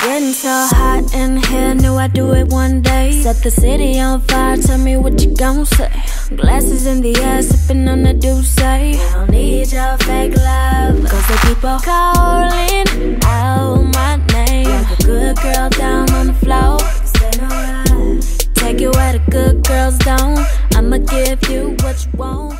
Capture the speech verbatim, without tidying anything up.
Getting so hot in here, knew I'd do it one day. Set the city on fire, tell me what you gon' say. Glasses in the air, sipping on the Duchess. We don't need your fake love, cause they keep on calling out my name. Like a good girl down on the floor, stay alright. Take you where the good girls don't, I'ma give you what you want.